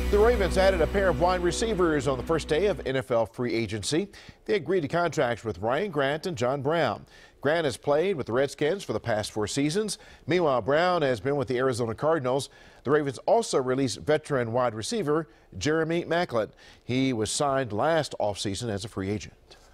The Ravens added a pair of wide receivers on the first day of NFL free agency. They agreed to contracts with Ryan Grant and John Brown. Grant has played with the Redskins for the past 4 seasons. Meanwhile, Brown has been with the Arizona Cardinals. The Ravens also released veteran wide receiver Jeremy Maclin. He was signed last offseason as a free agent.